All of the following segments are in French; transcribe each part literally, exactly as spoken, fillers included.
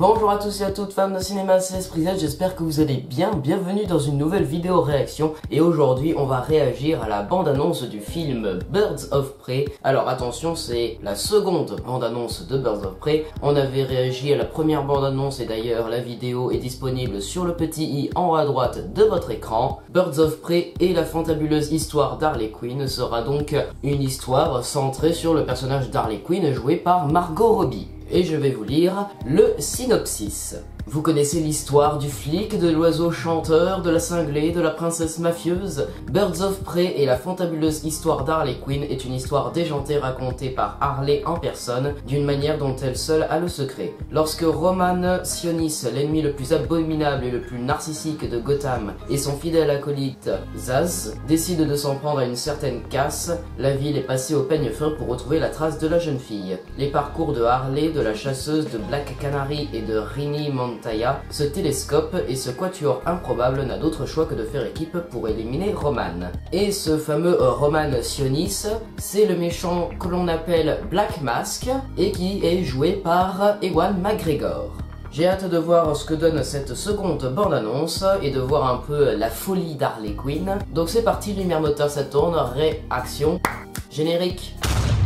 Bonjour à tous et à toutes fans de cinéma, c'est Esprit Z, j'espère que vous allez bien. Bienvenue dans une nouvelle vidéo réaction. Et aujourd'hui, on va réagir à la bande-annonce du film Birds of Prey. Alors attention, c'est la seconde bande-annonce de Birds of Prey. On avait réagi à la première bande-annonce et d'ailleurs la vidéo est disponible sur le petit i en haut à droite de votre écran. Birds of Prey et la fantabuleuse histoire d'Harley Quinn sera donc une histoire centrée sur le personnage d'Harley Quinn joué par Margot Robbie. Et je vais vous lire le synopsis. Vous connaissez l'histoire du flic, de l'oiseau chanteur, de la cinglée, de la princesse mafieuse. Birds of Prey et la fantabuleuse histoire d'Harley Quinn est une histoire déjantée racontée par Harley en personne, d'une manière dont elle seule a le secret. Lorsque Roman Sionis, l'ennemi le plus abominable et le plus narcissique de Gotham, et son fidèle acolyte Zsasz décident de s'en prendre à une certaine Cass, la ville est passée au peigne fin pour retrouver la trace de la jeune fille. Les parcours de Harley, de la chasseuse de Black Canary et de Rini Montoya se télescope et ce quatuor improbable n'a d'autre choix que de faire équipe pour éliminer Roman. Et ce fameux euh, Roman Sionis, c'est le méchant que l'on appelle Black Mask et qui est joué par Ewan McGregor. J'ai hâte de voir ce que donne cette seconde bande-annonce et de voir un peu la folie d'Harley Quinn. Donc c'est parti, lumière moteur ça tourne, réaction, générique.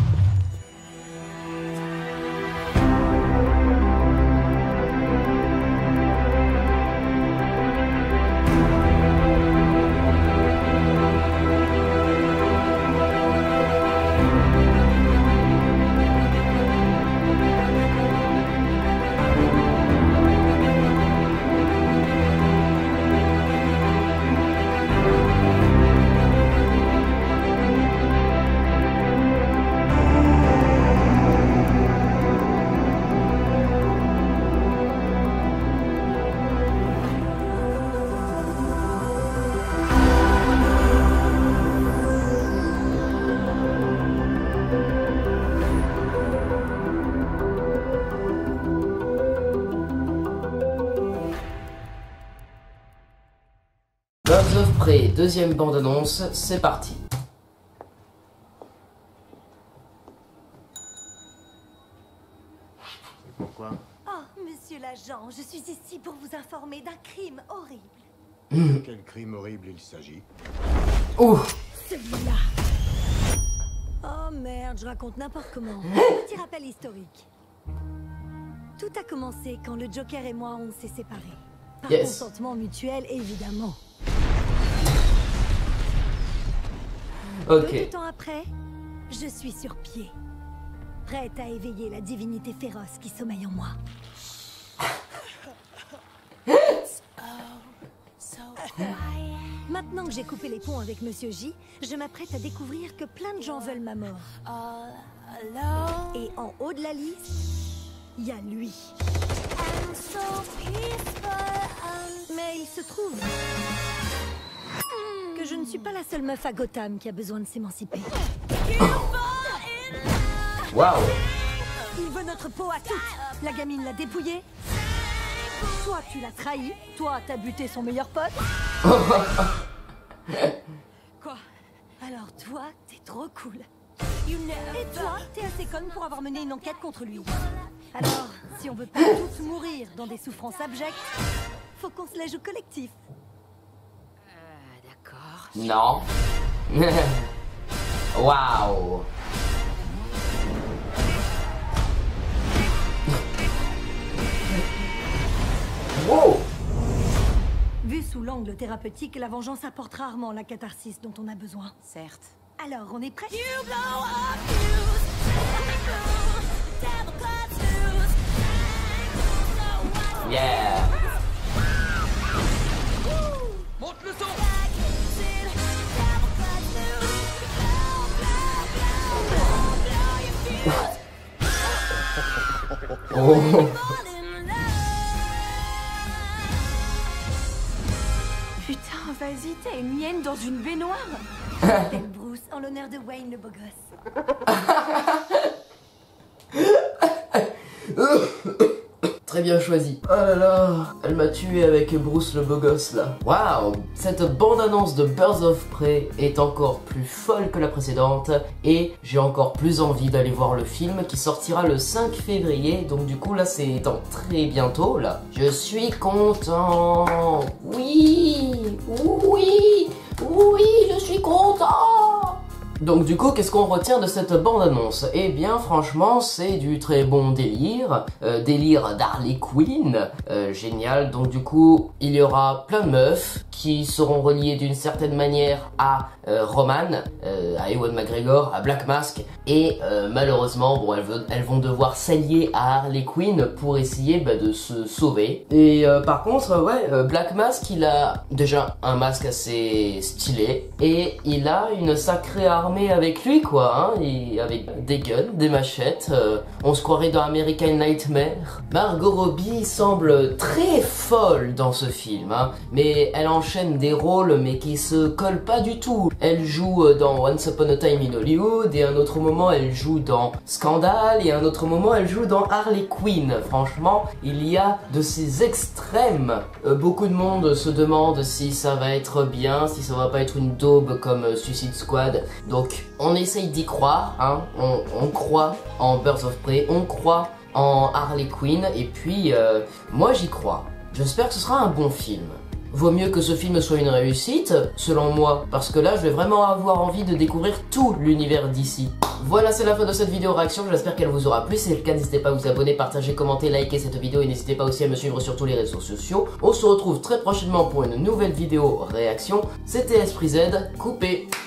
Birds of Prey, deuxième bande-annonce, c'est parti. Pourquoi? Oh, monsieur l'agent, je suis ici pour vous informer d'un crime horrible. De quel crime horrible il s'agit? Ouh. Celui-là. Oh merde, je raconte n'importe comment. Petit rappel historique. Tout a commencé quand le Joker et moi on s'est séparés. Par Yes. consentement mutuel, évidemment. Ok. Peu de temps après, je suis sur pied. Prête à éveiller la divinité féroce qui sommeille en moi. Maintenant que j'ai coupé les ponts avec Monsieur J, je m'apprête à découvrir que plein de gens veulent ma mort. Et en haut de la liste, il y a lui. Mais il se trouve que je ne suis pas la seule meuf à Gotham qui a besoin de s'émanciper. Waouh. Il veut notre peau à toutes. La gamine l'a dépouillée. Toi, tu l'as trahi. Toi, t'as buté son meilleur pote. Quoi? Alors toi, t'es trop cool. Et toi, t'es assez conne pour avoir mené une enquête contre lui. Alors, si on veut pas tous mourir dans des souffrances abjectes, faut qu'on se la joue collectif. Euh, d'accord. Non. Waouh. Wow. Vu sous l'angle thérapeutique, la vengeance apporte rarement la catharsis dont on a besoin. Certes. Alors, on est prêts? Yeah. Monte le son. Oh. Putain, vas-y, t'as une hyène dans une baignoire. Belle Bruce, en l'honneur de Wayne le beau gosse. très bien choisi. Oh là là, elle m'a tué avec Bruce le beau gosse là. Waouh, cette bande-annonce de Birds of Prey est encore plus folle que la précédente et j'ai encore plus envie d'aller voir le film qui sortira le cinq février. Donc du coup là c'est dans très bientôt là. Je suis content. Oui, oui, oui, je suis content. Donc du coup, qu'est-ce qu'on retient de cette bande-annonce? Eh bien, franchement, c'est du très bon délire, euh, délire d'Harley Quinn, euh, génial. Donc du coup, il y aura plein de meufs qui seront reliées d'une certaine manière à euh, Roman, euh, à Ewan McGregor, à Black Mask, et euh, malheureusement, bon, elles, elles vont devoir s'allier à Harley Quinn pour essayer bah, de se sauver. Et euh, par contre, ouais, euh, Black Mask, il a déjà un masque assez stylé, et il a une sacrée arme avec lui quoi, hein, et avec des guns, des machettes, euh, on se croirait dans American Nightmare. Margot Robbie semble très folle dans ce film, hein, mais elle enchaîne des rôles mais qui se collent pas du tout. Elle joue dans Once Upon a Time in Hollywood, et à un autre moment elle joue dans Scandale, et à un autre moment elle joue dans Harley Quinn. Franchement, il y a de ces extrêmes. Euh, beaucoup de monde se demande si ça va être bien, si ça va pas être une daube comme euh, Suicide Squad. Donc on essaye d'y croire, hein. on, on croit en Birds of Prey, on croit en Harley Quinn, et puis euh, moi j'y crois. J'espère que ce sera un bon film. Vaut mieux que ce film soit une réussite, selon moi, parce que là je vais vraiment avoir envie de découvrir tout l'univers D C. Voilà, c'est la fin de cette vidéo réaction, j'espère qu'elle vous aura plu. Si c'est le cas, n'hésitez pas à vous abonner, partager, commenter, liker cette vidéo, et n'hésitez pas aussi à me suivre sur tous les réseaux sociaux. On se retrouve très prochainement pour une nouvelle vidéo réaction. C'était Esprit Z, coupé.